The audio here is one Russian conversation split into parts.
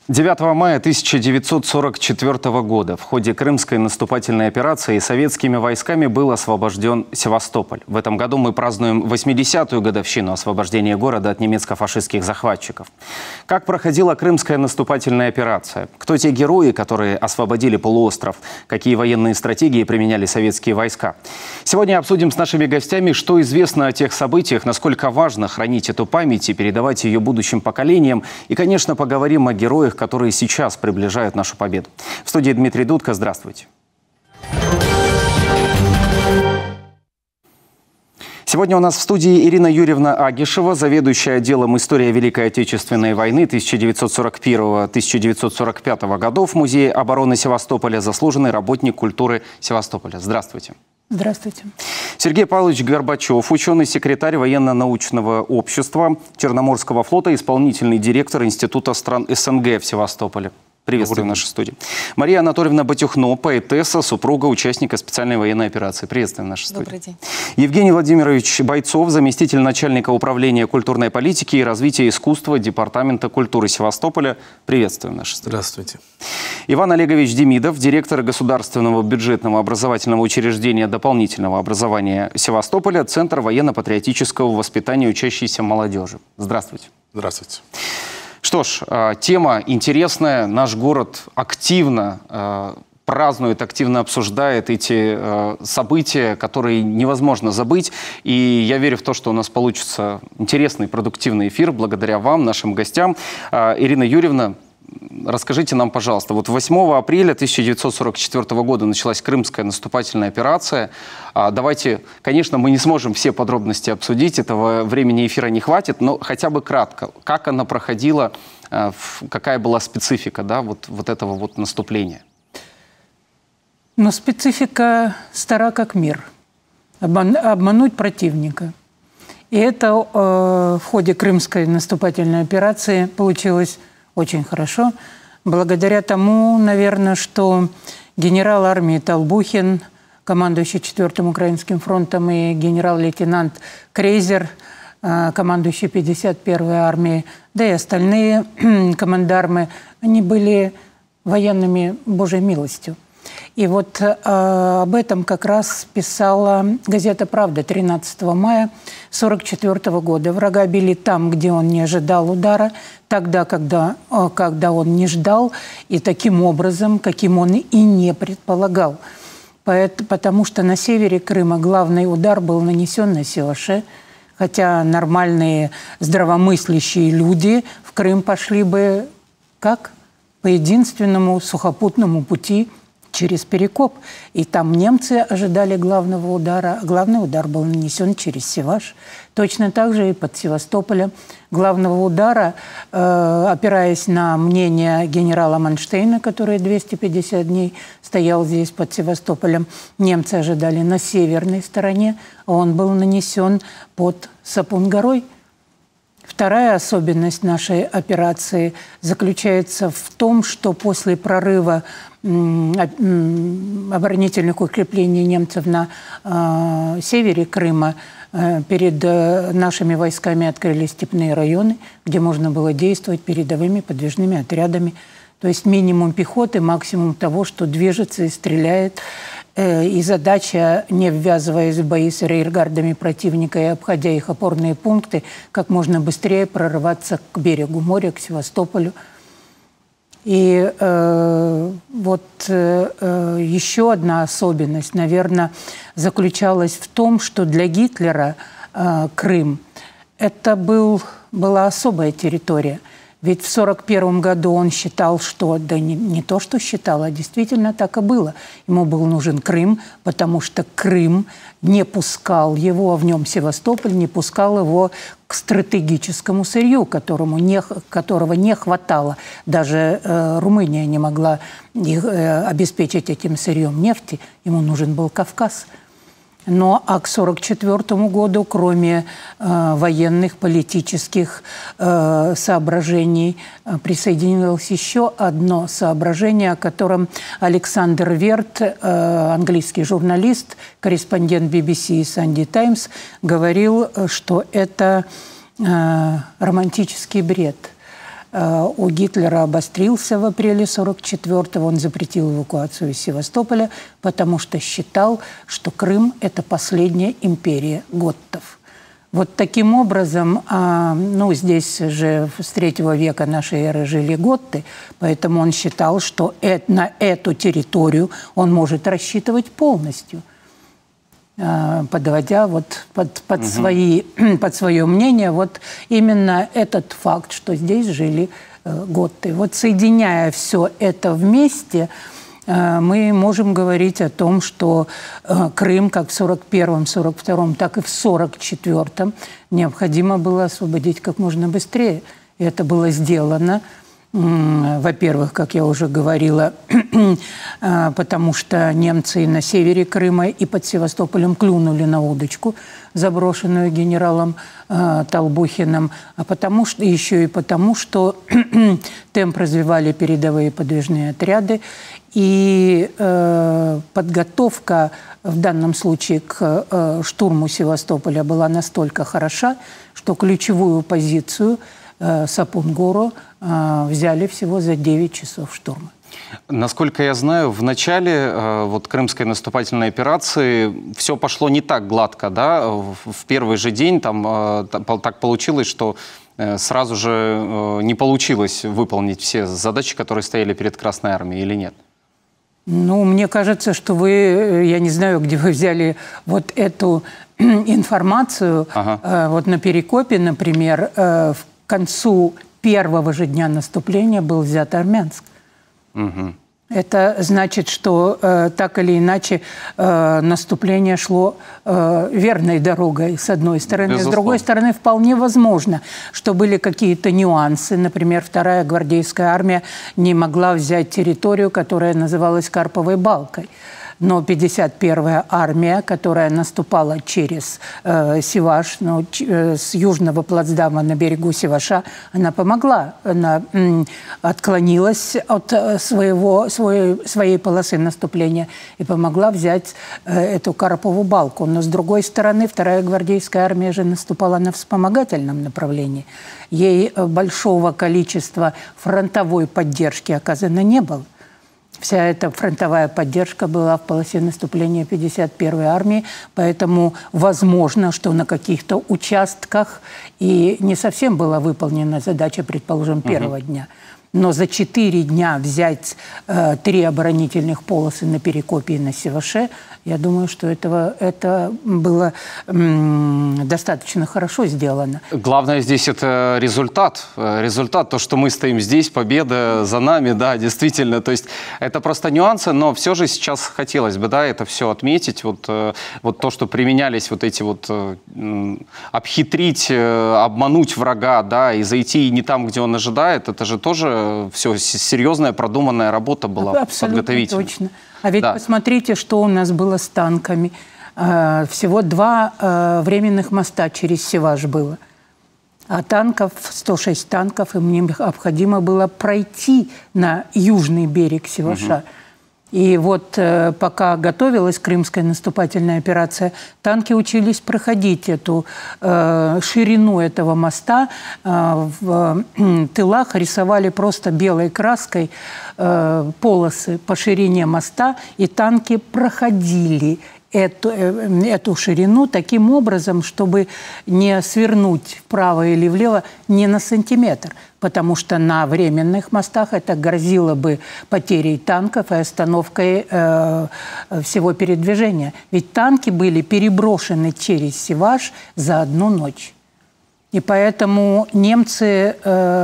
9 мая 1944 года в ходе Крымской наступательной операции советскими войсками был освобожден Севастополь. В этом году мы празднуем 80-ю годовщину освобождения города от немецко-фашистских захватчиков. Как проходила Крымская наступательная операция? Кто те герои, которые освободили полуостров? Какие военные стратегии применяли советские войска? Сегодня обсудим с нашими гостями, что известно о тех событиях, насколько важно хранить эту память и передавать ее будущим поколениям. И, конечно, поговорим о героях, которые сейчас приближают нашу победу. В студии Дмитрий Дудко. Здравствуйте. Сегодня у нас в студии Ирина Юрьевна Агишева, заведующая отделом «История Великой Отечественной войны 1941-1945 годов Музея обороны Севастополя, заслуженный работник культуры Севастополя. Здравствуйте. Здравствуйте. Сергей Павлович Горбачев, ученый-секретарь военно-научного общества Черноморского флота, исполнительный директор Института стран СНГ в Севастополе. Приветствую в нашей студии. Мария Анатольевна Батюхно, поэтесса, супруга участника специальной военной операции. Приветствую в нашей студии. Добрый день. Евгений Владимирович Бойцов, заместитель начальника управления культурной политики и развития искусства Департамента культуры Севастополя. Приветствую в нашей студии. Здравствуйте. Иван Олегович Демидов, директор Государственного бюджетного образовательного учреждения дополнительного образования Севастополя, Центр военно-патриотического воспитания учащейся молодежи. Здравствуйте. Здравствуйте. Что ж, тема интересная. Наш город активно празднует, активно обсуждает эти события, которые невозможно забыть. И я верю в то, что у нас получится интересный, продуктивный эфир благодаря вам, нашим гостям. Ирина Юрьевна, расскажите нам, пожалуйста, вот 8 апреля 1944 года началась Крымская наступательная операция. Давайте, конечно, мы не сможем все подробности обсудить, этого времени эфира не хватит, но хотя бы кратко, как она проходила, какая была специфика, да, вот этого вот наступления? Но специфика стара как мир. Обмануть противника. И это в ходе Крымской наступательной операции получилось очень хорошо. Благодаря тому, наверное, что генерал армии Толбухин, командующий 4-м Украинским фронтом, и генерал-лейтенант Крейзер, командующий 51-й армией, да и остальные командармы, они были военными Божьей милостью. И вот об этом как раз писала газета «Правда» 13 мая 1944 года. Врага били там, где он не ожидал удара, тогда, когда он не ждал, и таким образом, каким он и не предполагал. Потому что на севере Крыма главный удар был нанесен на Севаше, хотя нормальные здравомыслящие люди в Крым пошли бы как? По единственному сухопутному пути через Перекоп. И там немцы ожидали главного удара. Главный удар был нанесен через Севаш. Точно так же и под Севастополем. Главного удара, опираясь на мнение генерала Манштейна, который 250 дней стоял здесь под Севастополем, немцы ожидали на северной стороне, а он был нанесен под Сапун-горой. Вторая особенность нашей операции заключается в том, что после прорыва оборонительных укреплений немцев на севере Крыма перед нашими войсками открылись степные районы, где можно было действовать передовыми подвижными отрядами. То есть минимум пехоты, максимум того, что движется и стреляет. И задача, не ввязываясь в бои с арьергардами противника и обходя их опорные пункты, как можно быстрее прорываться к берегу моря, к Севастополю. И еще одна особенность, наверное, заключалась в том, что для Гитлера Крым – это была особая территория. Ведь в 1941 году он считал, что, да не то, что считал, а действительно так и было. Ему был нужен Крым, потому что Крым не пускал его, а в нем Севастополь не пускал его к стратегическому сырью, которого не хватало. Даже Румыния не могла обеспечить этим сырьем нефти. Ему нужен был Кавказ. Но к 1944 году, кроме военных, политических соображений, присоединилось еще одно соображение, о котором Александр Верт, английский журналист, корреспондент BBC и Sunday Times, говорил, что это романтический бред. у Гитлера обострился в апреле 1944-го. Он запретил эвакуацию из Севастополя, потому что считал, что Крым – это последняя империя готтов. Вот таким образом, ну, здесь же с III века нашей эры жили готты, поэтому он считал, что на эту территорию он может рассчитывать полностью, подводя вот под свое мнение вот именно этот факт, что здесь жили готты. Вот соединяя все это вместе, мы можем говорить о том, что Крым как в 1941-м, 1942-м, так и в 1944-м необходимо было освободить как можно быстрее. И это было сделано, во-первых, как я уже говорила, потому что немцы на севере Крыма и под Севастополем клюнули на удочку, заброшенную генералом Толбухиным, а потому что, еще и потому, что темп развивали передовые подвижные отряды, и подготовка в данном случае к штурму Севастополя была настолько хороша, что ключевую позицию Сапун-Гору взяли всего за 9 часов штурма. Насколько я знаю, в начале вот крымской наступательной операции все пошло не так гладко, да? В первый же день там так получилось, что сразу же не получилось выполнить все задачи, которые стояли перед Красной Армией, или нет? Ну, мне кажется, что вы, я не знаю, где вы взяли вот эту информацию. Вот на Перекопе, например, к концу первого же дня наступления был взят Армянск. Это значит, что так или иначе наступление шло верной дорогой, с одной стороны. Безусловно. С другой стороны, вполне возможно, что были какие-то нюансы. Например, вторая гвардейская армия не могла взять территорию, которая называлась Карповой балкой. Но 51-я армия, которая наступала через Севаш, с южного плацдарма на берегу Севаша, она помогла. Она отклонилась от своей полосы наступления и помогла взять эту Карпову балку. Но с другой стороны, 2-я гвардейская армия же наступала на вспомогательном направлении. Ей большого количества фронтовой поддержки оказано не было. Вся эта фронтовая поддержка была в полосе наступления 51-й армии, поэтому возможно, что на каких-то участках и не совсем была выполнена задача, предположим, первого дня. Но за 4 дня взять 3 оборонительных полосы на Перекопе и на Севаше, я думаю, что это было достаточно хорошо сделано. Главное здесь это результат. Результат, то, что мы стоим здесь, победа за нами, да, действительно. То есть это просто нюансы, но все же сейчас хотелось бы, да, это все отметить. Вот то, что применялись вот эти вот обхитрить, обмануть врага, да, и зайти не там, где он ожидает, это же тоже все серьезная, продуманная работа была. Абсолютно точно. А ведь посмотрите, что у нас было с танками. Всего 2 временных моста через Севаш было. А танков, 106 танков, им необходимо было пройти на южный берег Севаша. И вот пока готовилась крымская наступательная операция, танки учились проходить эту ширину этого моста. В тылах рисовали просто белой краской полосы по ширине моста, и танки проходили эту ширину таким образом, чтобы не свернуть вправо или влево ни на сантиметр, потому что на временных мостах это грозило бы потерей танков и остановкой всего передвижения. Ведь танки были переброшены через Севаш за 1 ночь. И поэтому немцы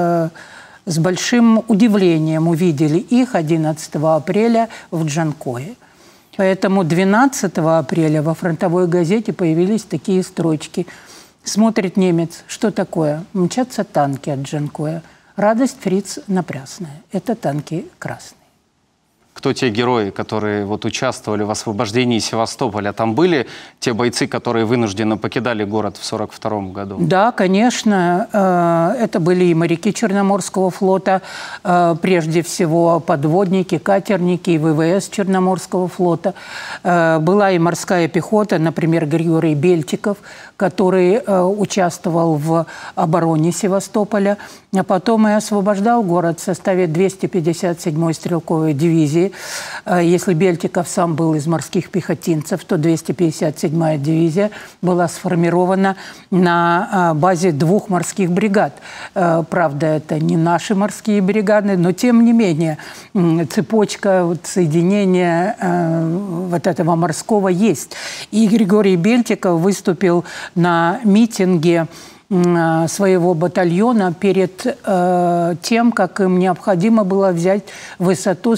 с большим удивлением увидели их 11 апреля в Джанкое. Поэтому 12 апреля во фронтовой газете появились такие строчки. Смотрит немец, что такое? Мчатся танки от Джанкоя. Радость фриц напрясная. Это танки красные. кто те герои, которые вот участвовали в освобождении Севастополя? Там были те бойцы, которые вынужденно покидали город в 1942 году? Да, конечно. Это были и моряки Черноморского флота, прежде всего подводники, катерники и ВВС Черноморского флота. Была и морская пехота, например, Григорий Бельтиков, который участвовал в обороне Севастополя, а потом и освобождал город в составе 257-й стрелковой дивизии. Если Бельтиков сам был из морских пехотинцев, то 257-я дивизия была сформирована на базе 2 морских бригад. Правда, это не наши морские бригады, но тем не менее цепочка соединения вот этого морского есть. И Григорий Бельтиков выступил на митинге своего батальона перед тем, как им необходимо было взять высоту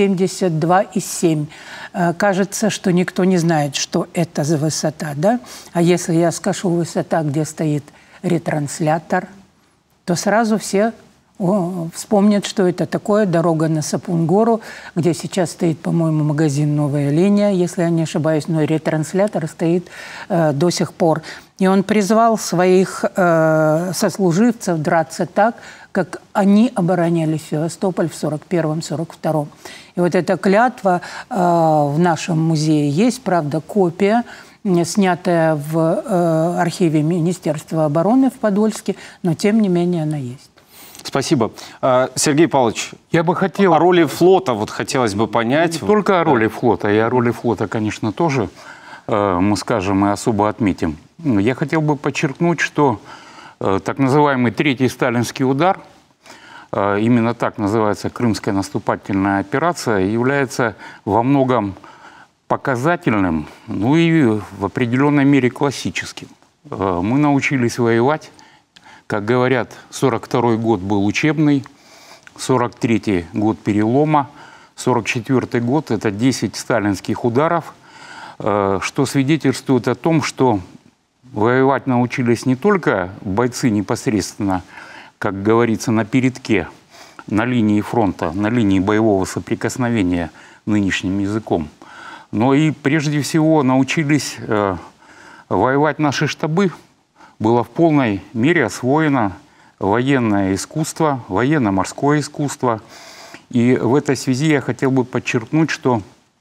172,7. Кажется, что никто не знает, что это за высота, да? А если я скажу высота, где стоит ретранслятор, то сразу все вспомнят, что это такое. Дорога на Сапун-гору, где сейчас стоит, по-моему, магазин «Новая линия», если я не ошибаюсь, но ретрансляторы стоит до сих пор. И он призвал своих сослуживцев драться так, как они обороняли Севастополь в 1941-1942. И вот эта клятва в нашем музее есть, правда, копия, снятая в архиве Министерства обороны в Подольске, но тем не менее она есть. Спасибо. Сергей Павлович, я бы хотел... о роли флота вот хотелось бы понять. Не только о роли флота, и о роли флота, конечно, тоже мы скажем и особо отметим. Я хотел бы подчеркнуть, что так называемый третий сталинский удар, именно так называется Крымская наступательная операция, является во многом показательным, ну и в определенной мере классическим. Мы научились воевать. Как говорят, 1942 год был учебный, 1943 год перелома, 1944 год – это 10 сталинских ударов, что свидетельствует о том, что воевать научились не только бойцы непосредственно, как говорится, на передке, на линии фронта, на линии боевого соприкосновения нынешним языком, но и прежде всего научились воевать наши штабы. Было в полной мере освоено военное искусство, военно-морское искусство. И в этой связи я хотел бы подчеркнуть, что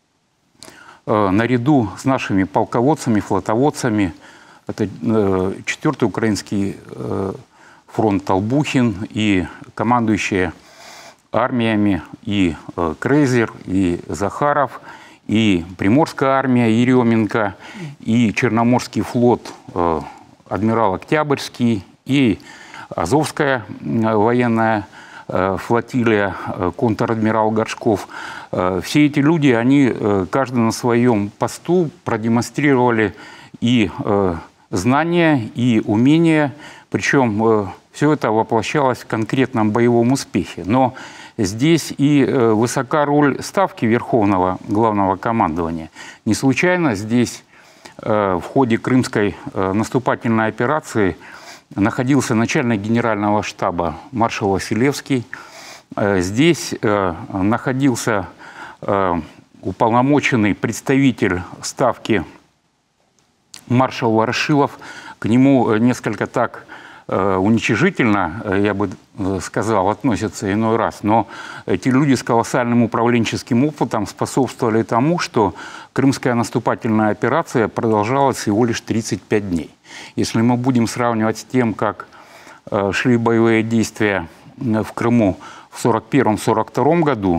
наряду с нашими полководцами, флотоводцами, это 4-й Украинский фронт Толбухин и командующие армиями и Крейзер, и Захаров, и Приморская армия Еременко, и Черноморский флот адмирал Октябрьский, и Азовская военная флотилия, контр-адмирал Горшков. Все эти люди, они каждый на своем посту продемонстрировали и знания, и умения, причем все это воплощалось в конкретном боевом успехе. Но здесь и высока роль ставки Верховного Главного командования. Не случайно здесь в ходе Крымской наступательной операции находился начальник генерального штаба маршал Василевский. Здесь находился уполномоченный представитель ставки маршал Ворошилов. К нему несколько так уничижительно, я бы сказал, относятся иной раз. Но эти люди с колоссальным управленческим опытом способствовали тому, что Крымская наступательная операция продолжалась всего лишь 35 дней. Если мы будем сравнивать с тем, как шли боевые действия в Крыму в 1941-1942 году,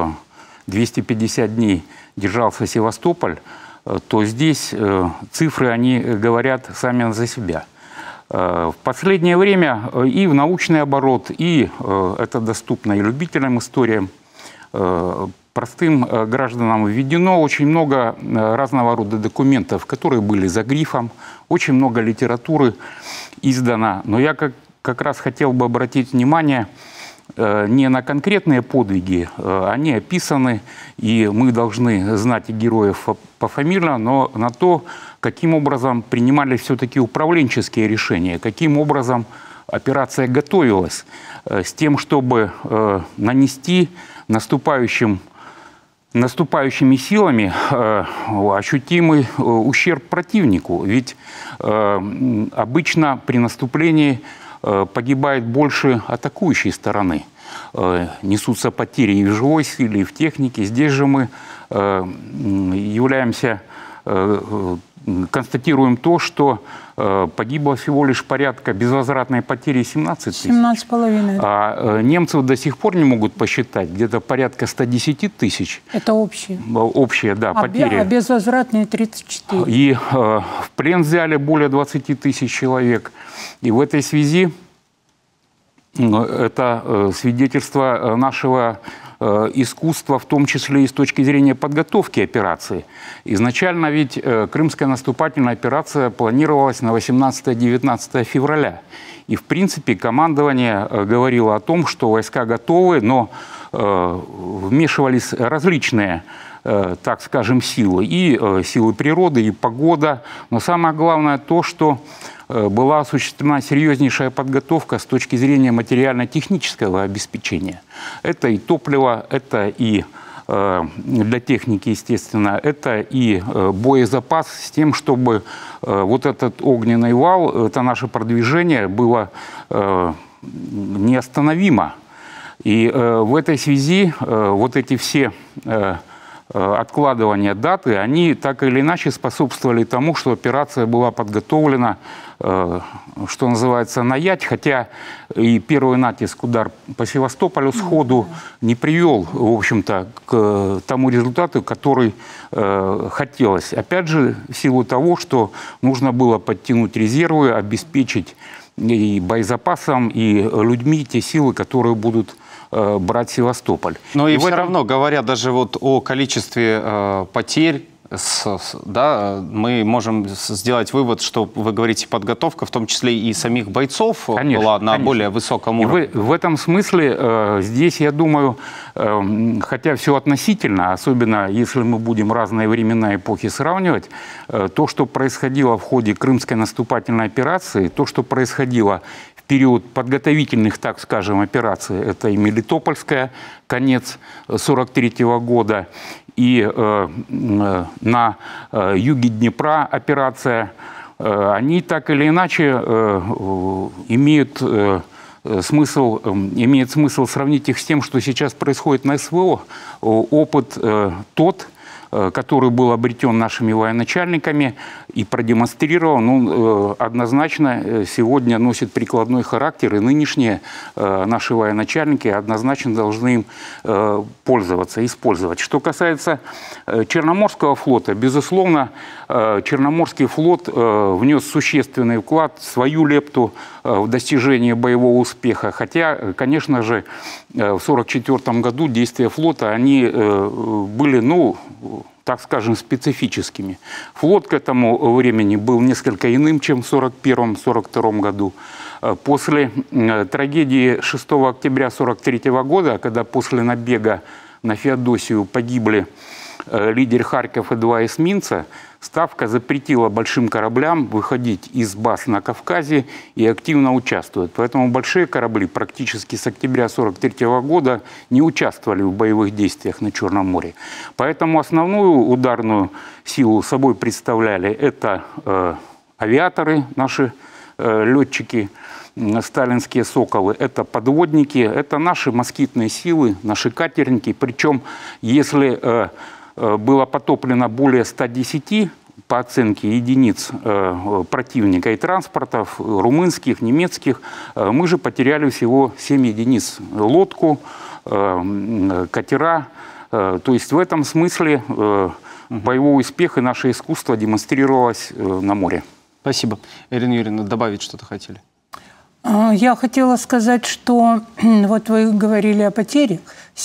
250 дней держался Севастополь, то здесь цифры, они говорят сами за себя. В последнее время и в научный оборот, и это доступно и любителям историям, простым гражданам введено очень много разного рода документов, которые были за грифом, очень много литературы издано. Но я как раз хотел бы обратить внимание не на конкретные подвиги, они описаны, и мы должны знать и героев пофамильно, но на то, каким образом принимались все-таки управленческие решения, каким образом операция готовилась с тем, чтобы нанести наступающим наступающими силами ощутимый ущерб противнику. Ведь обычно при наступлении погибает больше атакующей стороны. Несутся потери и в живой силе, и в технике. Здесь же мы констатируем то, что погибло всего лишь порядка безвозвратной потери 17 тысяч. 17,5. А немцев до сих пор не могут посчитать, где-то порядка 110 тысяч. Это общие. Общие, да, потери. А безвозвратные 34. И в плен взяли более 20 тысяч человек. И в этой связи это свидетельство нашего искусства, в том числе и с точки зрения подготовки операции. Изначально ведь крымская наступательная операция планировалась на 18-19 февраля. И, в принципе, командование говорило о том, что войска готовы, но вмешивались различные, так скажем, силы. И силы природы, и погода. Но самое главное то, что была осуществлена серьезнейшая подготовка с точки зрения материально-технического обеспечения. Это и топливо, это и для техники, естественно, это и боезапас с тем, чтобы вот этот огненный вал, это наше продвижение было неостановимо. И в этой связи вот эти все откладывания даты, они так или иначе способствовали тому, что операция была подготовлена, что называется, наять, хотя и первый натиск, удар по Севастополю сходу не привел, в общем-то, к тому результату, который хотелось. Опять же, в силу того, что нужно было подтянуть резервы, обеспечить и боезапасом, и людьми те силы, которые будут брать Севастополь. Но и все равно, говоря даже вот о количестве потерь, да, мы можем сделать вывод, что вы говорите, подготовка, в том числе и самих бойцов, была на более высоком уровне. В этом смысле здесь, я думаю, хотя все относительно, особенно если мы будем разные времена эпохи сравнивать, то, что происходило в ходе Крымской наступательной операции, то, что происходило в период подготовительных, так скажем, операций, это и Мелитопольская, конец 1943 года, и на юге Днепра операция, они так или иначе имеют смысл сравнить их с тем, что сейчас происходит на СВО. Опыт тот, который был обретен нашими военачальниками и продемонстрирован, однозначно сегодня носит прикладной характер, и нынешние наши военачальники однозначно должны им пользоваться, использовать. Что касается Черноморского флота, безусловно, Черноморский флот внес существенный вклад, свою лепту в достижение боевого успеха. Хотя, конечно же, в 1944 году действия флота, они были, так скажем, специфическими. Флот к этому времени был несколько иным, чем в 1941-1942 году. После трагедии 6 октября 1943 года, когда после набега на Феодосию погибли лидер Харьков и 2 эсминца, Ставка запретила большим кораблям выходить из баз на Кавказе и активно участвовать. Поэтому большие корабли практически с октября 1943 года не участвовали в боевых действиях на Черном море. Поэтому основную ударную силу собой представляли это авиаторы, наши летчики, сталинские «Соколы», это подводники, это наши москитные силы, наши катерники. Причем, если было потоплено более 110 по оценке единиц противника и транспортов, румынских, немецких, мы же потеряли всего 7 единиц. Лодку, катера. То есть в этом смысле боевой успех и наше искусство демонстрировалось на море. Спасибо. Ирина Юрьевна, добавить что-то хотели? Я хотела сказать, что вот вы говорили о потерях,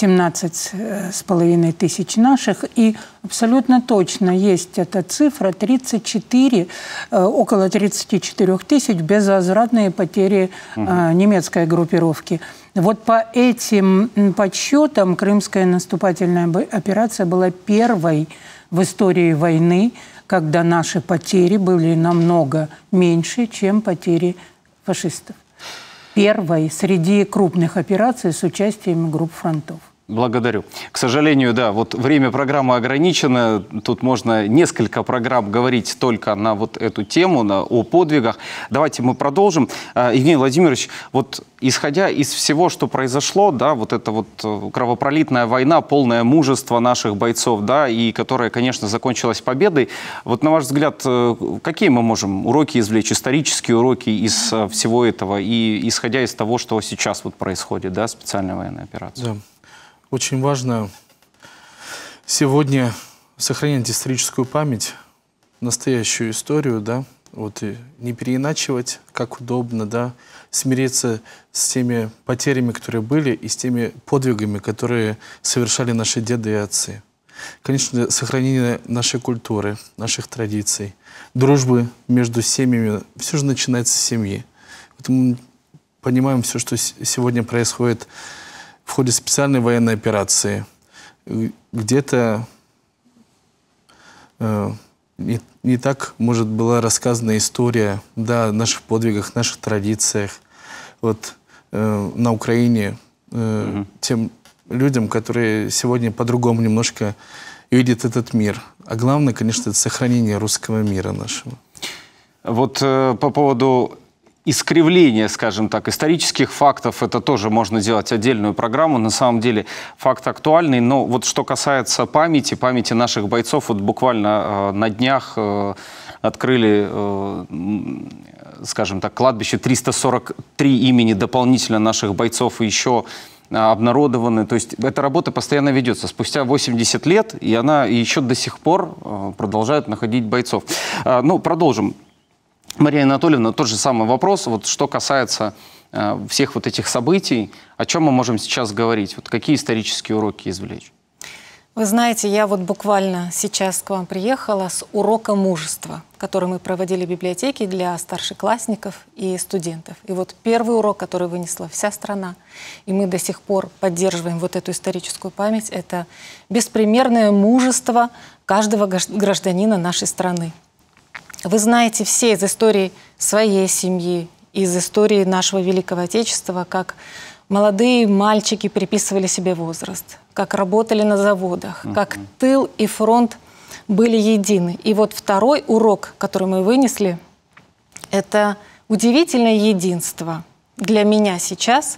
17,5 тысяч наших, и абсолютно точно есть эта цифра, 34, около 34 тысяч безвозвратные потери немецкой группировки. Вот по этим подсчетам крымская наступательная операция была первой в истории войны, когда наши потери были намного меньше, чем потери фашистов. Первой среди крупных операций с участием групп фронтов. Благодарю. К сожалению, да, вот время программы ограничено. Тут можно несколько программ говорить только на вот эту тему, о подвигах. Давайте мы продолжим. Евгений Владимирович, вот исходя из всего, что произошло, да, вот эта вот кровопролитная война, полное мужество наших бойцов, да, и которая, конечно, закончилась победой. Вот на ваш взгляд, какие мы можем уроки извлечь, исторические уроки из всего этого, и исходя из того, что сейчас вот происходит, да, специальная военная операция? Да. Очень важно сегодня сохранять историческую память, настоящую историю, да, вот и не переиначивать, как удобно, да, смириться с теми потерями, которые были, и с теми подвигами, которые совершали наши деды и отцы. Конечно, сохранение нашей культуры, наших традиций, дружбы между семьями, все же начинается с семьи. Вот мы понимаем все, что сегодня происходит в ходе специальной военной операции. Где-то не так, может, была рассказана история, да, о наших подвигах, наших традициях. Вот на Украине тем людям, которые сегодня по-другому немножко видят этот мир. А главное, конечно, это сохранение русского мира нашего. Вот по поводу искривление, скажем так, исторических фактов, это тоже можно делать отдельную программу. На самом деле факт актуальный, но вот что касается памяти наших бойцов, вот буквально на днях открыли, скажем так, кладбище 343 имени дополнительно наших бойцов и еще обнародованы. То есть эта работа постоянно ведется. Спустя 80 лет, и она еще до сих пор продолжает находить бойцов. Ну, продолжим. Мария Анатольевна, тот же самый вопрос, вот что касается всех вот этих событий, о чем мы можем сейчас говорить, вот какие исторические уроки извлечь? Вы знаете, я вот буквально сейчас к вам приехала с урока мужества, который мы проводили в библиотеке для старшеклассников и студентов. И вот первый урок, который вынесла вся страна, и мы до сих пор поддерживаем вот эту историческую память, это беспримерное мужество каждого гражданина нашей страны. Вы знаете все из истории своей семьи, из истории нашего Великого Отечества, как молодые мальчики приписывали себе возраст, как работали на заводах, как тыл и фронт были едины. И вот второй урок, который мы вынесли, это удивительное единство. Для меня сейчас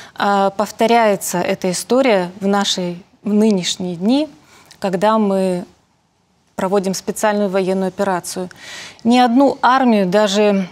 повторяется эта история в нынешние дни, когда мы проводим специальную военную операцию. Ни одну армию, даже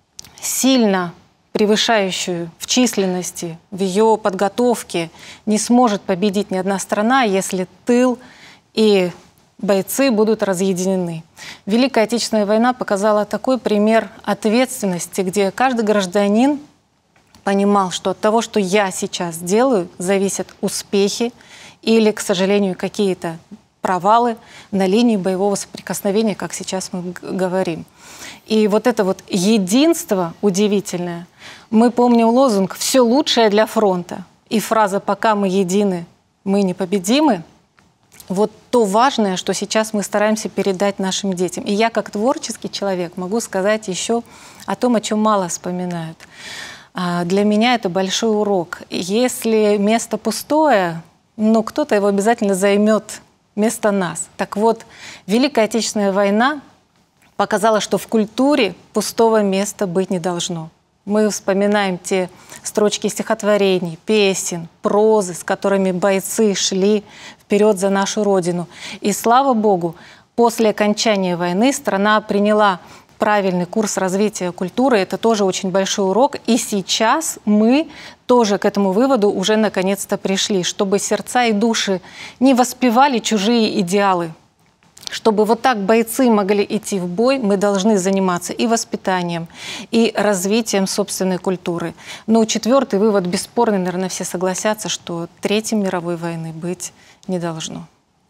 сильно превышающую в численности, в ее подготовке, не сможет победить ни одна страна, если тыл и бойцы будут разъединены. Великая Отечественная война показала такой пример ответственности, где каждый гражданин понимал, что от того, что я сейчас делаю, зависят успехи или, к сожалению, какие-то провалы на линии боевого соприкосновения, как сейчас мы говорим. И вот это вот единство удивительное. Мы помним лозунг «Все лучшее для фронта». И фраза «Пока мы едины, мы непобедимы». Вот то важное, что сейчас мы стараемся передать нашим детям. И я, как творческий человек, могу сказать еще о том, о чем мало вспоминают. Для меня это большой урок. Если место пустое, но кто-то его обязательно займет вместо нас. Так вот, Великая Отечественная война показала, что в культуре пустого места быть не должно. Мы вспоминаем те строчки стихотворений, песен, прозы, с которыми бойцы шли вперед за нашу Родину. И слава Богу, после окончания войны страна приняла правильный курс развития культуры. Это тоже очень большой урок. И сейчас мы тоже к этому выводу уже наконец-то пришли, чтобы сердца и души не воспевали чужие идеалы. Чтобы вот так бойцы могли идти в бой, мы должны заниматься и воспитанием, и развитием собственной культуры. Но четвертый вывод бесспорный, наверное, все согласятся, что Третьей мировой войны быть не должно.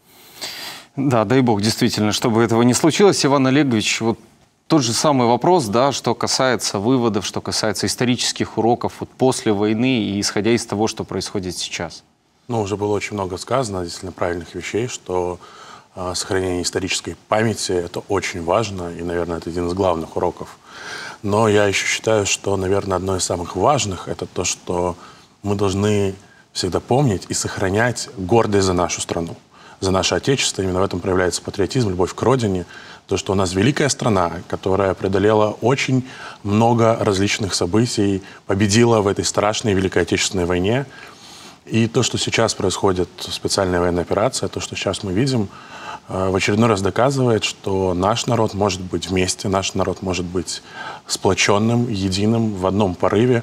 Да, дай бог, действительно, чтобы этого не случилось. Иван Олегович, вот тот же самый вопрос, да, что касается выводов, что касается исторических уроков вот после войны и исходя из того, что происходит сейчас. Ну, уже было очень много сказано, действительно правильных вещей, что сохранение исторической памяти – это очень важно, и, наверное, это один из главных уроков. Но я еще считаю, что, наверное, одно из самых важных – это то, что мы должны всегда помнить и сохранять гордость за нашу страну, за наше Отечество. Именно в этом проявляется патриотизм, любовь к родине. То, что у нас великая страна, которая преодолела очень много различных событий, победила в этой страшной Великой Отечественной войне. И то, что сейчас происходит, специальная военная операция, то, что сейчас мы видим, в очередной раз доказывает, что наш народ может быть вместе, наш народ может быть сплоченным, единым, в одном порыве,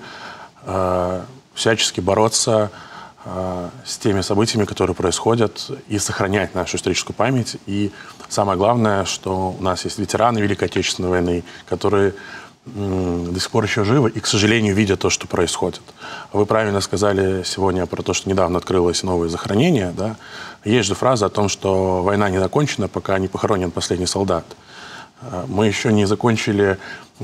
всячески бороться с теми событиями, которые происходят, и сохранять нашу историческую память. И самое главное, что у нас есть ветераны Великой Отечественной войны, которые до сих пор еще живы и, к сожалению, видят то, что происходит. Вы правильно сказали сегодня про то, что недавно открылось новое захоронение. Да? Есть же фраза о том, что война не закончена, пока не похоронен последний солдат. Мы еще не закончили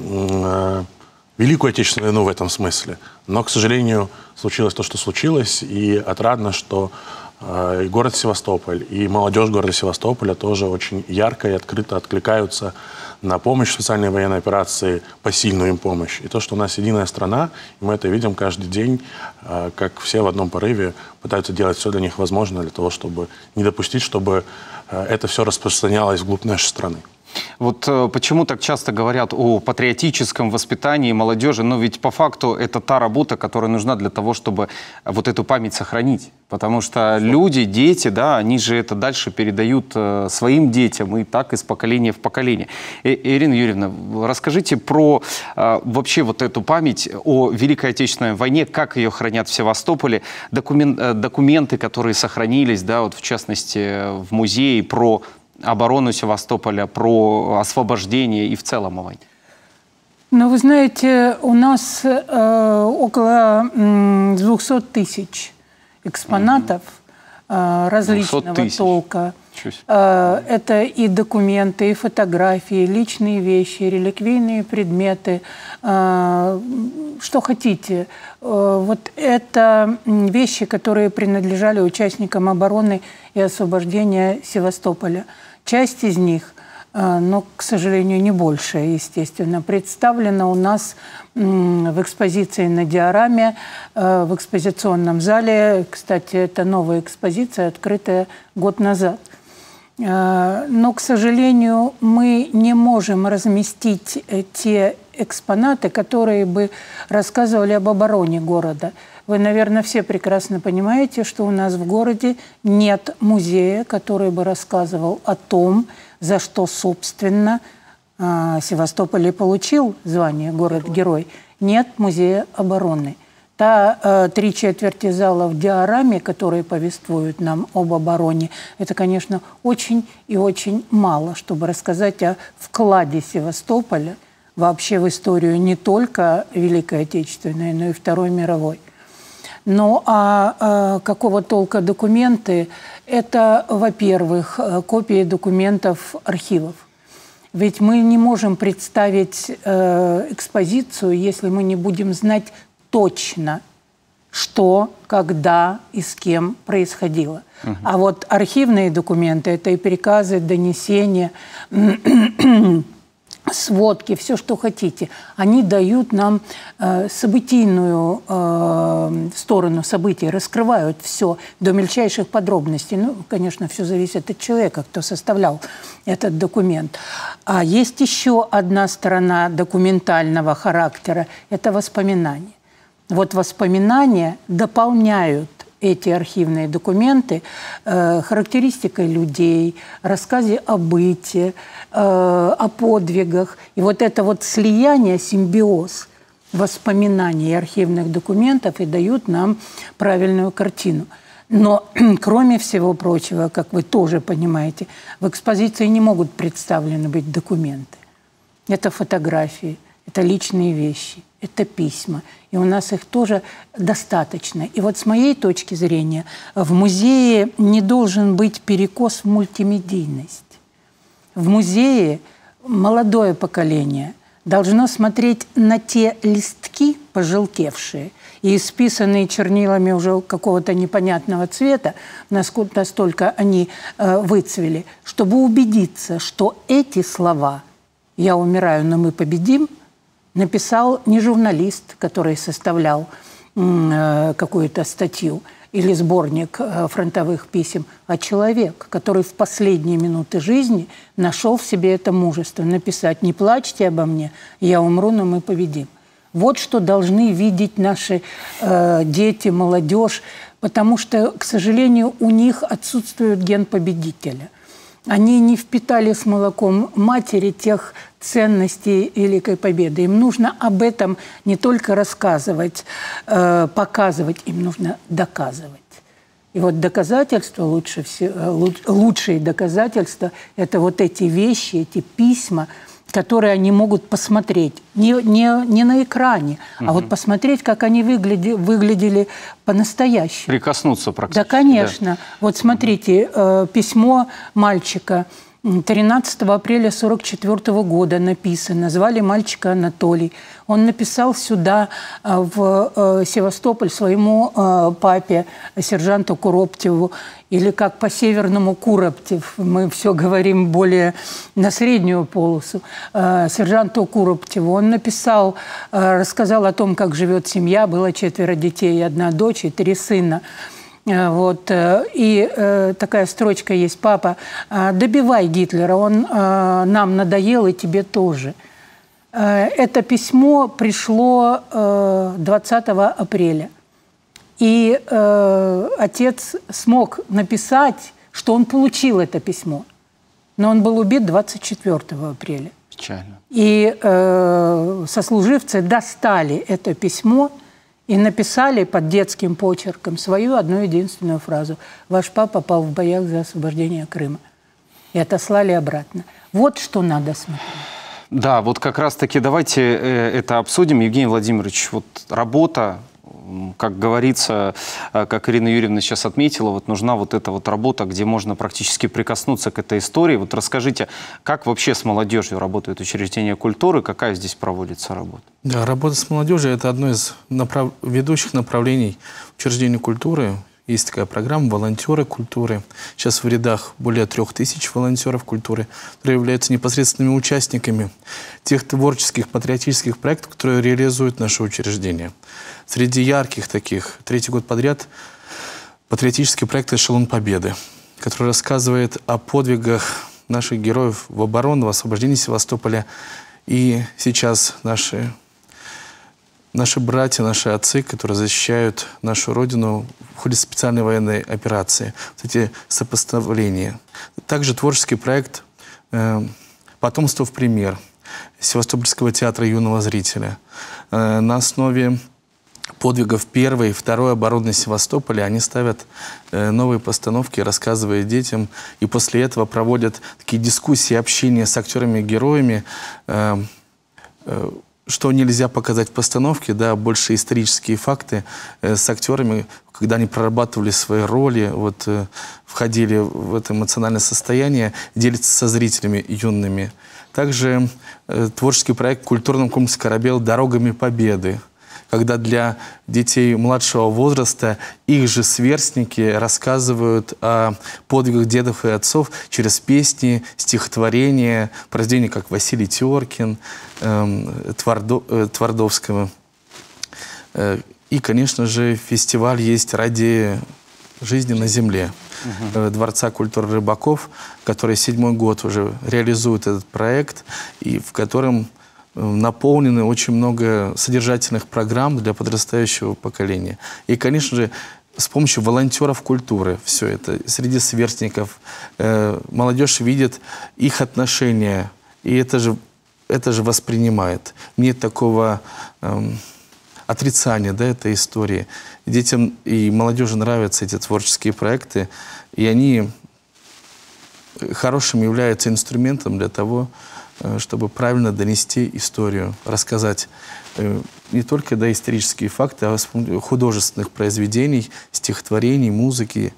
Великую Отечественную войну в этом смысле. Но, к сожалению, случилось то, что случилось, и отрадно, что и город Севастополь, и молодежь города Севастополя тоже очень ярко и открыто откликаются на помощь специальной военной операции, посильную им помощь. И то, что у нас единая страна, и мы это видим каждый день, как все в одном порыве пытаются делать все для них возможное, для того, чтобы не допустить, чтобы это все распространялось вглубь нашей страны. Вот почему так часто говорят о патриотическом воспитании молодежи, но ведь по факту это та работа, которая нужна для того, чтобы вот эту память сохранить. Потому что люди, дети, да, они же это дальше передают своим детям, и так из поколения в поколение. Ирина Юрьевна, расскажите про вообще вот эту память о Великой Отечественной войне, как ее хранят в Севастополе, документы, которые сохранились, да, вот в частности в музее, про оборону Севастополя, про освобождение и в целом о войне. Ну, вы знаете, у нас около 200 тысяч экспонатов различного толка. Это и документы, и фотографии, личные вещи, реликвийные предметы, что хотите. Вот это вещи, которые принадлежали участникам обороны и освобождения Севастополя. Часть из них, но, к сожалению, не большая, естественно, представлена у нас в экспозиции на диораме, в экспозиционном зале. Кстати, это новая экспозиция, открытая год назад. Но, к сожалению, мы не можем разместить те экспонаты, которые бы рассказывали об обороне города. Вы, наверное, все прекрасно понимаете, что у нас в городе нет музея, который бы рассказывал о том, за что, собственно, Севастополь и получил звание «Город-герой». Нет музея обороны. Та 3/4 зала в диораме, которые повествуют нам об обороне, это, конечно, очень и очень мало, чтобы рассказать о вкладе Севастополя вообще в историю не только Великой Отечественной, но и Второй мировой. Ну а какого толка документы? Это, во-первых, копии документов архивов. Ведь мы не можем представить экспозицию, если мы не будем знать точно, что, когда и с кем происходило. А вот архивные документы – это и приказы, донесения, сводки, все, что хотите. Они дают нам событийную сторону событий, раскрывают все до мельчайших подробностей. Ну, конечно, все зависит от человека, кто составлял этот документ. А есть еще одна сторона документального характера – это воспоминания. Вот воспоминания дополняют эти архивные документы характеристикой людей, рассказе о быте, о подвигах. И вот это вот слияние, симбиоз воспоминаний и архивных документов и дают нам правильную картину. Но, кроме всего прочего, как вы тоже понимаете, в экспозиции не могут представлены быть документы. Это фотографии, это личные вещи, это письма. И у нас их тоже достаточно. И вот с моей точки зрения, в музее не должен быть перекос в мультимедийность. В музее молодое поколение должно смотреть на те листки, пожелтевшие и исписанные чернилами уже какого-то непонятного цвета, настолько они выцвели, чтобы убедиться, что эти слова «я умираю, но мы победим» написал не журналист, который составлял какую-то статью. или сборник фронтовых писем, а человек, который в последние минуты жизни нашел в себе это мужество написать: «Не плачьте обо мне, я умру, но мы победим». Вот что должны видеть наши дети, молодежь, потому что, к сожалению, у них отсутствует ген победителя. Они не впитали с молоком матери тех ценностей Великой Победы. Им нужно об этом не только рассказывать, показывать, им нужно доказывать. И вот доказательства, лучшие доказательства – это вот эти вещи, эти письма, которые они могут посмотреть. Не на экране, а вот посмотреть, как они выглядели по-настоящему. Прикоснуться практически. Да, конечно. Да. Вот смотрите, письмо мальчика 13 апреля 1944 года написано. Звали мальчика Анатолий. Он написал сюда, в Севастополь, своему папе, сержанту Куроптеву, или как по-северному Куроптев. Мы все говорим более на среднюю полосу. Сержанту Куроптеву. Он написал, рассказал о том, как живет семья. Было 4 детей, 1 дочь и 3 сына. Вот. И такая строчка есть: «Папа, добивай Гитлера, он нам надоел, и тебе тоже». Это письмо пришло 20 апреля. И отец смог написать, что он получил это письмо. Но он был убит 24 апреля. Печально. И сослуживцы достали это письмо и написали под детским почерком свою одну единственную фразу: «Ваш папа пал в боях за освобождение Крыма». И отослали обратно. Вот что надо смотреть. Да, вот как раз-таки давайте это обсудим. Евгений Владимирович, вот работа, как говорится, как Ирина Юрьевна сейчас отметила, вот нужна вот эта вот работа, где можно практически прикоснуться к этой истории. Вот расскажите, как вообще с молодежью работают учреждения культуры, какая здесь проводится работа? Да, работа с молодежью – это одно из ведущих направлений учреждений культуры. Есть такая программа «Волонтеры культуры». Сейчас в рядах более 3000 волонтеров культуры, которые являются непосредственными участниками тех творческих, патриотических проектов, которые реализуют наши учреждения. Среди ярких таких, 3-й год подряд, патриотический проект «Эшелон Победы», который рассказывает о подвигах наших героев в обороне, в освобождении Севастополя. И сейчас наши братья, наши отцы, которые защищают нашу Родину в ходе специальной военной операции. Вот эти сопоставления. Также творческий проект «Потомство в пример» Севастопольского театра юного зрителя. На основе подвигов 1-й и 2-й обороны Севастополя они ставят новые постановки, рассказывая детям. И после этого проводят такие дискуссии, общения с актерами-героями, что нельзя показать в постановке, да, больше исторические факты с актерами, когда они прорабатывали свои роли, вот, входили в это эмоциональное состояние, делятся со зрителями юными. Также творческий проект в культурном комплексе «Корабел» «Дорогами Победы», когда для детей младшего возраста их же сверстники рассказывают о подвигах дедов и отцов через песни, стихотворения, произведения, как Василий Теркин, Твардовского. И, конечно же, фестиваль есть ради жизни на земле. Дворца культуры рыбаков, который 7-й год уже реализует этот проект, и в котором наполнены очень много содержательных программ для подрастающего поколения. И, конечно же, с помощью волонтеров культуры все это, среди сверстников, молодежь видит их отношения, и это же воспринимает. Нет такого отрицания, да, этой истории. Детям и молодежи нравятся эти творческие проекты, и они хорошим являются инструментом для того, чтобы правильно донести историю, рассказать не только, да, исторические факты, а художественных произведений, стихотворений, музыки,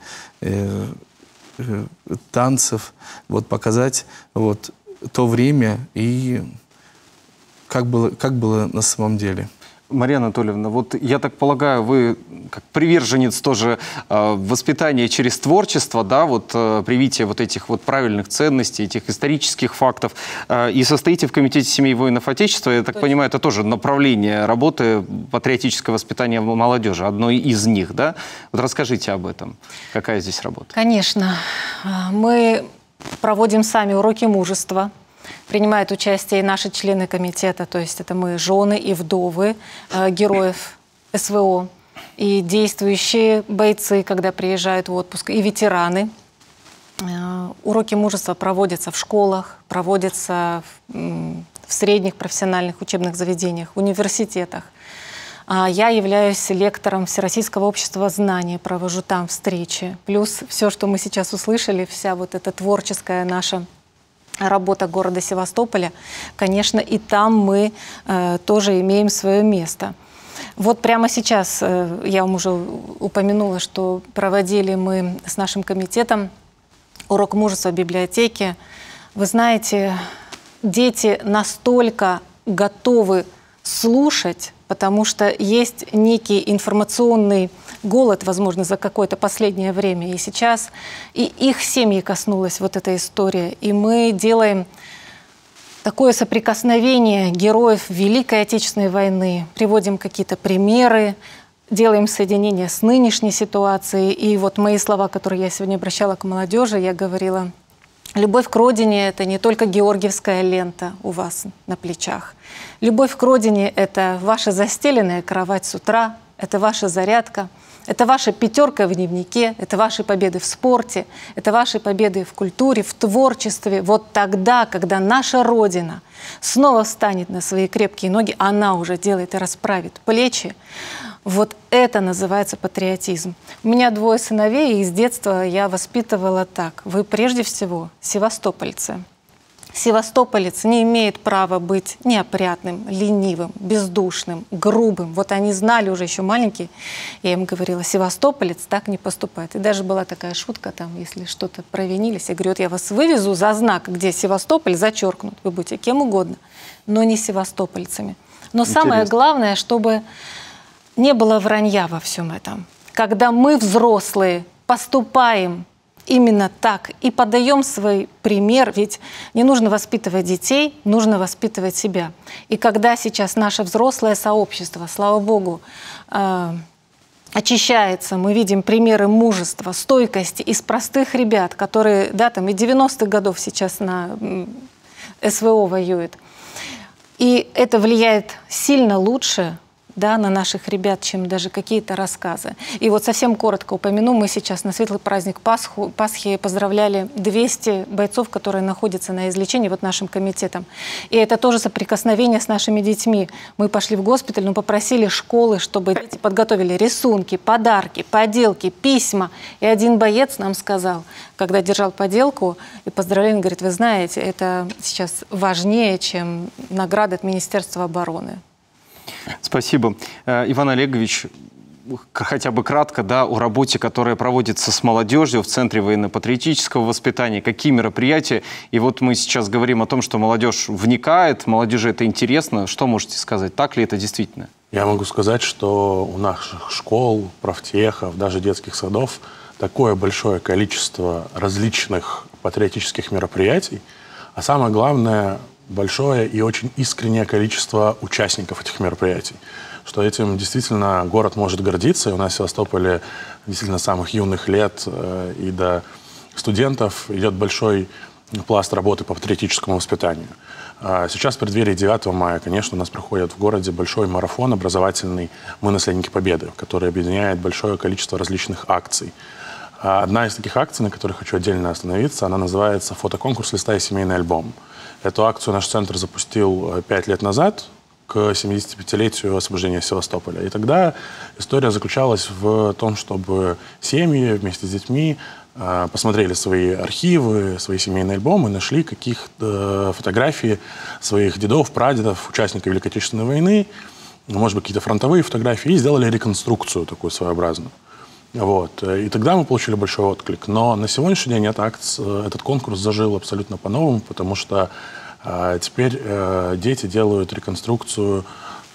танцев, вот, показать вот то время и как было на самом деле. Мария Анатольевна, вот я так полагаю, вы как приверженец тоже воспитания через творчество, да, вот привитие вот этих вот правильных ценностей, этих исторических фактов, и состоите в Комитете семей воинов Отечества, я так понимаю, это тоже направление работы патриотического воспитания молодежи, одно из них, да? Вот расскажите об этом, какая здесь работа? Конечно. Мы проводим сами уроки мужества. Принимают участие и наши члены комитета, то есть это мы, жены и вдовы героев СВО, и действующие бойцы, когда приезжают в отпуск, и ветераны. Уроки мужества проводятся в школах, проводятся в средних профессиональных учебных заведениях, университетах. Я являюсь лектором Всероссийского общества знания, провожу там встречи. Плюс все, что мы сейчас услышали, вся вот эта творческая наша работа города Севастополя, конечно, и там мы тоже имеем свое место. Вот прямо сейчас, я вам уже упомянула, что проводили мы с нашим комитетом урок мужества в библиотеке. Вы знаете, дети настолько готовы слушать, потому что есть некий информационный голод, возможно, за какое-то последнее время. И сейчас и их семьи коснулась вот эта история. И мы делаем такое соприкосновение героев Великой Отечественной войны, приводим какие-то примеры, делаем соединение с нынешней ситуацией. И вот мои слова, которые я сегодня обращала к молодежи, я говорила: любовь к родине – это не только георгиевская лента у вас на плечах. Любовь к родине – это ваша застеленная кровать с утра, это ваша зарядка, это ваша пятерка в дневнике, это ваши победы в спорте, это ваши победы в культуре, в творчестве. Вот тогда, когда наша Родина снова встанет на свои крепкие ноги, она уже делает и расправит плечи. Вот это называется патриотизм. У меня 2 сыновей, и с детства я воспитывала так. Вы прежде всего севастопольцы. Севастополец не имеет права быть неопрятным, ленивым, бездушным, грубым. Вот они знали уже еще маленькие. Я им говорила: севастополец так не поступает. И даже была такая шутка там, если что-то провинились. Я говорю: вот я вас вывезу за знак, где Севастополь зачеркнут. Вы будете кем угодно, но не севастопольцами. Но самое главное, чтобы не было вранья во всем этом. Когда мы, взрослые, поступаем именно так и подаем свой пример, ведь не нужно воспитывать детей, нужно воспитывать себя. И когда сейчас наше взрослое сообщество, слава Богу, очищается, мы видим примеры мужества, стойкости из простых ребят, которые, да, там и 90-х годов сейчас на СВО воюют. И это влияет сильно лучше, да, на наших ребят, чем даже какие-то рассказы. И вот совсем коротко упомяну, мы сейчас на светлый праздник Пасхи поздравляли 200 бойцов, которые находятся на излечении вот нашим комитетом. И это тоже соприкосновение с нашими детьми. Мы пошли в госпиталь, но попросили школы, чтобы дети подготовили рисунки, подарки, поделки, письма. И один боец нам сказал, когда держал поделку и поздравление, говорит: вы знаете, это сейчас важнее, чем награда от Министерства обороны. Спасибо. Иван Олегович, хотя бы кратко, да, о работе, которая проводится с молодежью в Центре военно-патриотического воспитания, какие мероприятия. И вот мы сейчас говорим о том, что молодежь вникает, молодежи это интересно. Что можете сказать? Так ли это действительно? Я могу сказать, что у наших школ, профтехов, даже детских садов такое большое количество различных патриотических мероприятий, а самое главное – большое и очень искреннее количество участников этих мероприятий, что этим действительно город может гордиться. И у нас в Севастополе действительно с самых юных лет и до студентов идет большой пласт работы по патриотическому воспитанию. Сейчас в преддверии 9 мая, конечно, у нас проходит в городе большой марафон образовательный «Мы наследники Победы», который объединяет большое количество различных акций. Одна из таких акций, на которой хочу отдельно остановиться, она называется «Фотоконкурс листа и семейный альбом». Эту акцию наш центр запустил 5 лет назад, к 75-летию освобождения Севастополя. И тогда история заключалась в том, чтобы семьи вместе с детьми посмотрели свои архивы, свои семейные альбомы, нашли каких-то фотографий своих дедов, прадедов, участников Великой Отечественной войны, может быть, какие-то фронтовые фотографии, и сделали реконструкцию такую своеобразную. Вот. И тогда мы получили большой отклик. Но на сегодняшний день этот конкурс зажил абсолютно по-новому, потому что теперь дети делают реконструкцию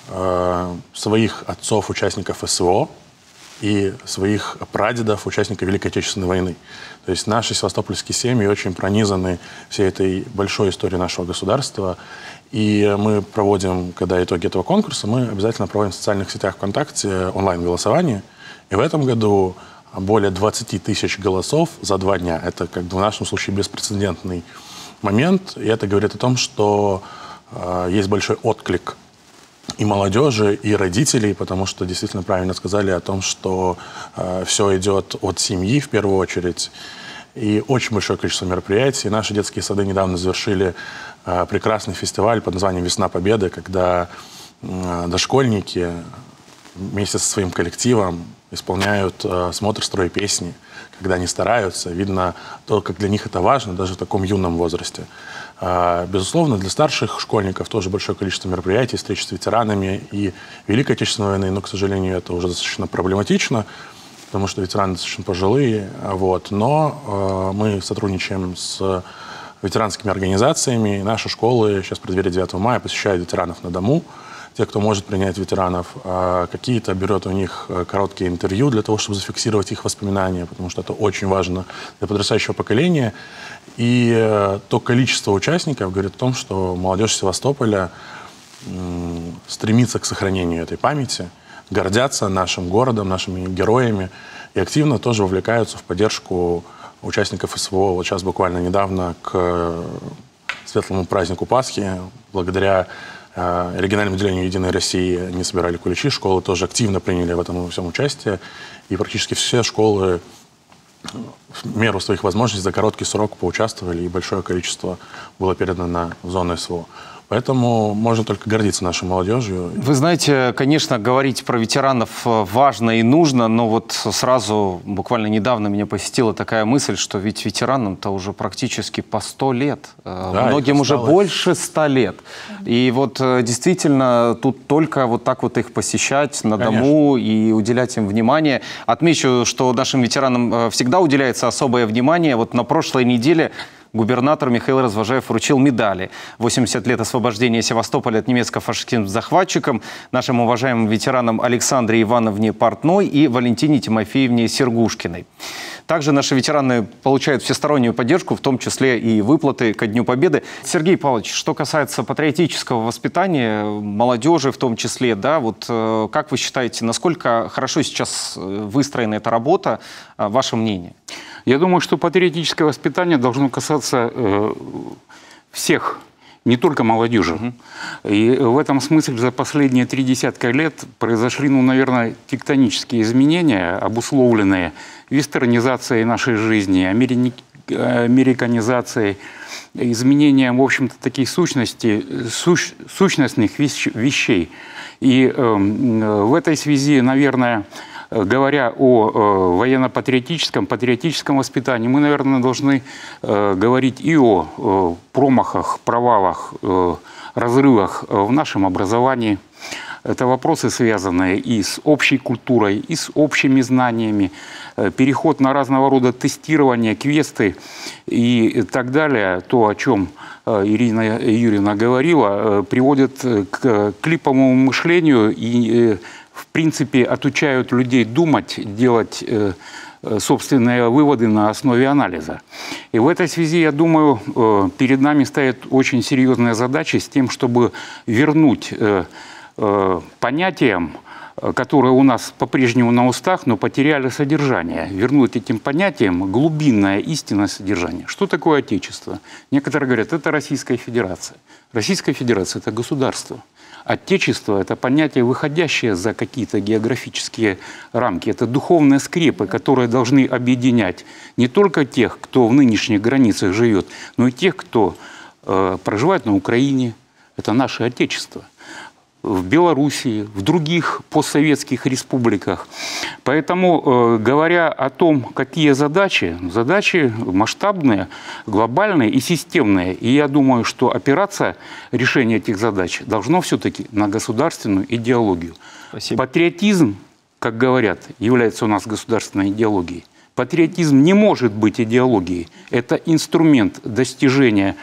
своих отцов, участников СВО, и своих прадедов, участников Великой Отечественной войны. То есть наши севастопольские семьи очень пронизаны всей этой большой историей нашего государства. И мы проводим, когда итоги этого конкурса, мы обязательно проводим в социальных сетях ВКонтакте онлайн-голосование. И в этом году более 20 тысяч голосов за 2 дня. Это, как в нашем случае, беспрецедентный момент. И это говорит о том, что есть большой отклик и молодежи, и родителей, потому что действительно правильно сказали о том, что все идет от семьи в первую очередь. И очень большое количество мероприятий. Наши детские сады недавно завершили прекрасный фестиваль под названием «Весна Победы», когда дошкольники вместе со своим коллективом исполняют «Смотр, строй, песни», когда они стараются. Видно то, как для них это важно, даже в таком юном возрасте. Безусловно, для старших школьников тоже большое количество мероприятий, встреч с ветеранами и Великой Отечественной войны, но, к сожалению, это уже достаточно проблематично, потому что ветераны достаточно пожилые. Вот. Но мы сотрудничаем с ветеранскими организациями, и наши школы сейчас в преддверии 9 мая посещают ветеранов на дому, те, кто может принять ветеранов, какие-то берет у них короткие интервью для того, чтобы зафиксировать их воспоминания, потому что это очень важно для подрастающего поколения. И то количество участников говорит о том, что молодежь Севастополя стремится к сохранению этой памяти, гордятся нашим городом, нашими героями и активно тоже вовлекаются в поддержку участников СВО. Вот сейчас буквально недавно к светлому празднику Пасхи, благодаря региональному отделению «Единой России» они собирали куличи, школы тоже активно приняли в этом всем участие, и практически все школы в меру своих возможностей за короткий срок поучаствовали, и большое количество было передано в зону СВО. Поэтому можно только гордиться нашей молодежью. Вы знаете, конечно, говорить про ветеранов важно и нужно, но вот сразу, буквально недавно меня посетила такая мысль, что ведь ветеранам-то уже практически по 100 лет. Да, многим уже больше 100 лет. И вот действительно тут только вот так вот их посещать на дому и уделять им внимание. Отмечу, что нашим ветеранам всегда уделяется особое внимание. Вот на прошлой неделе губернатор Михаил Развожаев вручил медали. 80 лет освобождения Севастополя от немецко-фашистским захватчикам нашим уважаемым ветеранам Александре Ивановне Портной и Валентине Тимофеевне Сергушкиной. Также наши ветераны получают всестороннюю поддержку, в том числе и выплаты ко Дню Победы. Сергей Павлович, что касается патриотического воспитания молодежи в том числе, да, вот как вы считаете, насколько хорошо сейчас выстроена эта работа, ваше мнение? Я думаю, что патриотическое воспитание должно касаться всех, не только молодежи. И в этом смысле за последние 30 лет произошли, ну, наверное, тектонические изменения, обусловленные вестернизацией нашей жизни, американизацией, изменением, в общем-то, таких сущностных вещей. И в этой связи, наверное, говоря о военно-патриотическом, патриотическом воспитании, мы, наверное, должны говорить и о промахах, провалах, разрывах в нашем образовании. Это вопросы, связанные и с общей культурой, и с общими знаниями, переход на разного рода тестирование, квесты и так далее. То, о чем Ирина Юрьевна говорила, приводит к клиповому мышлению и в принципе, отучают людей думать, делать собственные выводы на основе анализа. И в этой связи, я думаю, перед нами стоит очень серьезная задача с тем, чтобы вернуть понятиям, которые у нас по-прежнему на устах, но потеряли содержание, вернуть этим понятиям глубинное, истинное содержание. Что такое Отечество? Некоторые говорят, это Российская Федерация. Российская Федерация – это государство. Отечество – это понятие, выходящее за какие-то географические рамки. Это духовные скрепы, которые должны объединять не только тех, кто в нынешних границах живет, но и тех, кто проживает на Украине. Это наше Отечество. В Белоруссии, в других постсоветских республиках. Поэтому, говоря о том, какие задачи масштабные, глобальные и системные, и я думаю, что опираться решение этих задач должно все-таки на государственную идеологию. Спасибо. Патриотизм, как говорят, является у нас государственной идеологией. Патриотизм не может быть идеологией. Это инструмент достижения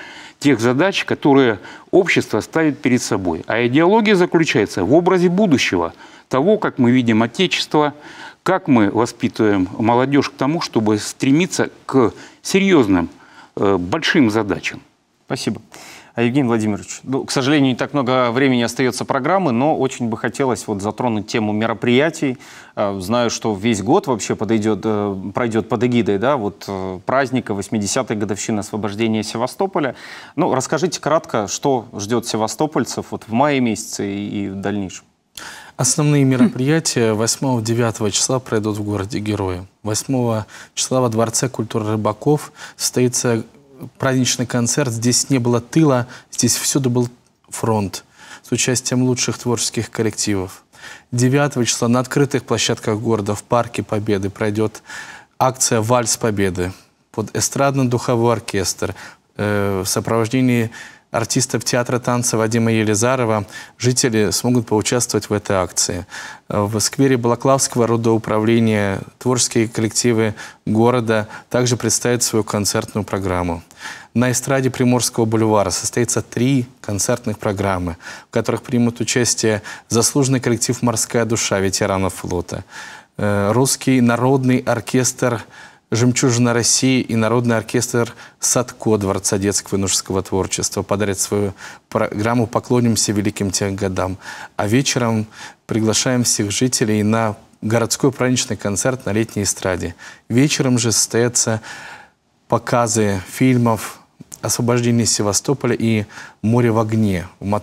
тех задач, которые общество ставит перед собой. А идеология заключается в образе будущего, того, как мы видим Отечество, как мы воспитываем молодежь к тому, чтобы стремиться к серьезным, большим задачам. Спасибо. Евгений Владимирович, к сожалению, не так много времени остается программы, но очень бы хотелось затронуть тему мероприятий. Знаю, что весь год вообще пройдет под эгидой праздника 80-й годовщины освобождения Севастополя. Расскажите кратко, что ждет севастопольцев в мае месяце и в дальнейшем. Основные мероприятия 8-9 числа пройдут в городе Героя. 8 числа во Дворце культуры рыбаков состоится праздничный концерт. Здесь не было тыла, здесь всюду был фронт с участием лучших творческих коллективов. 9 числа на открытых площадках города в Парке Победы пройдет акция «Вальс Победы» под эстрадно-духовой оркестр в сопровождении артистов театра танца Вадима Елизарова. Жители смогут поучаствовать в этой акции. В сквере Балаклавского родоуправления творческие коллективы города также представят свою концертную программу. На эстраде Приморского бульвара состоится 3 концертных программы, в которых примут участие заслуженный коллектив «Морская душа» ветеранов флота, русский народный оркестр «Жемчужина России» и народный оркестр «Садко» Дворца детского и юношеского творчества подарят свою программу «Поклонимся великим тем годам». А вечером приглашаем всех жителей на городской праздничный концерт на летней эстраде. Вечером же состоятся показы фильмов «Освобождение Севастополя» и «Море в огне» на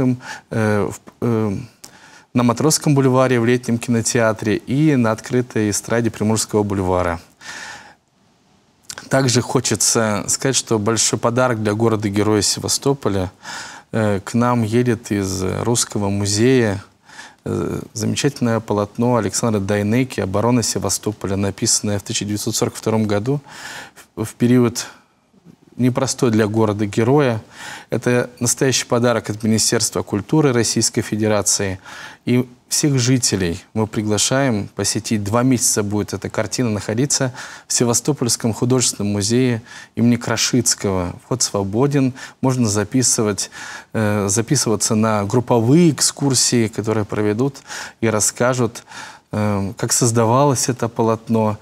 Матросском бульваре в летнем кинотеатре и на открытой эстраде Приморского бульвара. Также хочется сказать, что большой подарок для города-героя Севастополя. К нам едет из Русского музея замечательное полотно Александра Дайнеки «Оборона Севастополя», написанное в 1942 году в период непростой для города-героя. Это настоящий подарок от Министерства культуры Российской Федерации. И всех жителей мы приглашаем посетить. 2 месяца будет эта картина находиться в Севастопольском художественном музее имени Крашицкого. Вход свободен. Можно записываться на групповые экскурсии, которые проведут и расскажут, как создавалось это полотно,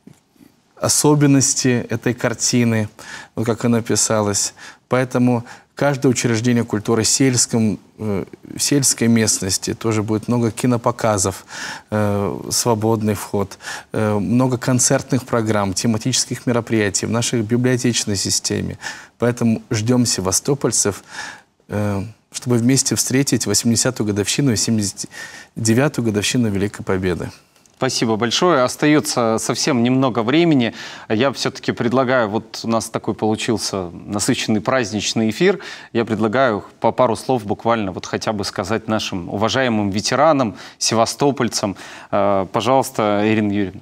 особенности этой картины, как она писалась. Поэтому каждое учреждение культуры в сельской местности тоже будет много кинопоказов, свободный вход, много концертных программ, тематических мероприятий в нашей библиотечной системе. Поэтому ждем севастопольцев, чтобы вместе встретить 80-ю годовщину и 79-ю годовщину Великой Победы. Спасибо большое. Остается совсем немного времени. Я все-таки предлагаю, у нас такой получился насыщенный праздничный эфир, я предлагаю по пару слов буквально хотя бы сказать нашим уважаемым ветеранам, севастопольцам. Пожалуйста, Ирина Юрьевна.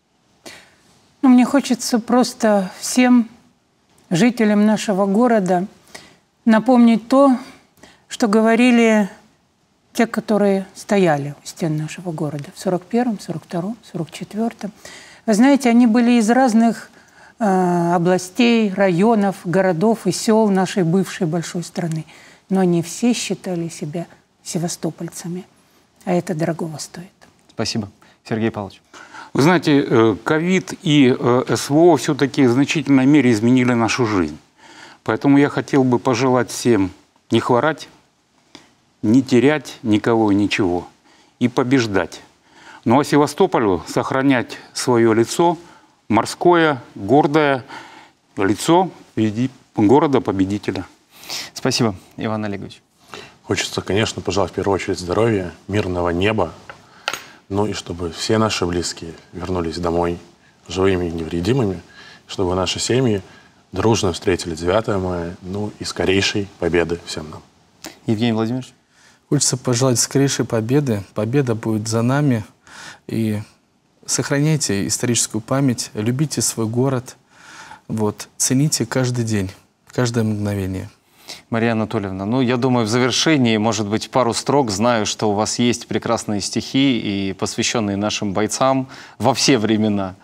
Мне хочется просто всем жителям нашего города напомнить то, что говорили те, которые стояли у стен нашего города в 41-м, 42-м, 44-м. Вы знаете, они были из разных областей, районов, городов и сел нашей бывшей большой страны. Но они все считали себя севастопольцами. А это дорогого стоит. Спасибо. Сергей Павлович. Вы знаете, ковид и СВО все-таки в значительной мере изменили нашу жизнь. Поэтому я хотел бы пожелать всем не хворать, не терять никого и ничего, и побеждать. Ну а Севастополю сохранять свое лицо, морское, гордое лицо города-победителя. Спасибо, Иван Олегович. Хочется, конечно, пожелать в первую очередь здоровья, мирного неба, ну и чтобы все наши близкие вернулись домой живыми и невредимыми, чтобы наши семьи дружно встретили 9 мая, ну и скорейшей победы всем нам. Евгений Владимирович. Хочется пожелать скорейшей победы. Победа будет за нами. И сохраняйте историческую память, любите свой город, цените каждый день, каждое мгновение. Мария Анатольевна, я думаю, в завершении, может быть, пару строк. Знаю, что у вас есть прекрасные стихи, и посвященные нашим бойцам во все времена.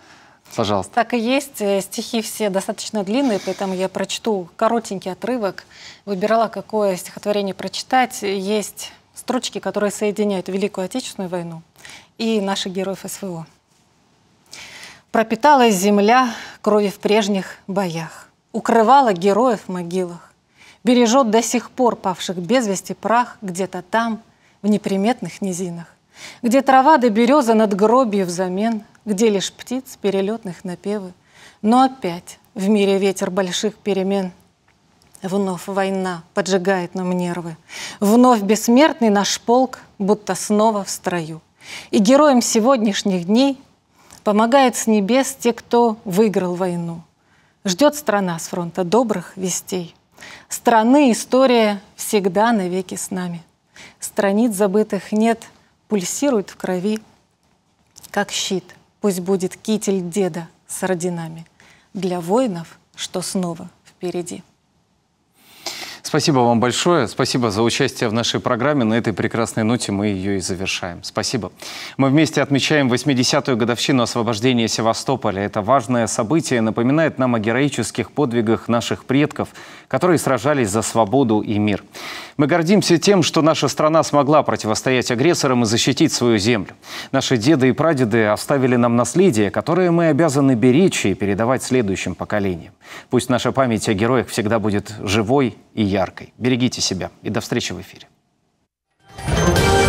Пожалуйста. Так и есть. Стихи все достаточно длинные, поэтому я прочту коротенький отрывок. Выбирала, какое стихотворение прочитать. Есть строчки, которые соединяют Великую Отечественную войну и наших героев СВО. «Пропиталась земля крови в прежних боях, укрывала героев в могилах, бережет до сих пор павших без вести прах где-то там, в неприметных низинах, где трава да береза над гробью взамен, где лишь птиц перелетных напевы. Но опять в мире ветер больших перемен. Вновь война поджигает нам нервы, вновь бессмертный наш полк будто снова в строю. И героям сегодняшних дней помогает с небес те, кто выиграл войну. Ждет страна с фронта добрых вестей. Страны история всегда навеки с нами. Страниц забытых нет, пульсирует в крови. Как щит, пусть будет китель деда с орденами для воинов, что снова впереди. Спасибо вам большое. Спасибо за участие в нашей программе. На этой прекрасной ноте мы ее и завершаем. Спасибо. Мы вместе отмечаем 80-ю годовщину освобождения Севастополя. Это важное событие напоминает нам о героических подвигах наших предков, которые сражались за свободу и мир. Мы гордимся тем, что наша страна смогла противостоять агрессорам и защитить свою землю. Наши деды и прадеды оставили нам наследие, которое мы обязаны беречь и передавать следующим поколениям. Пусть наша память о героях всегда будет живой и яркой. Берегите себя и до встречи в эфире.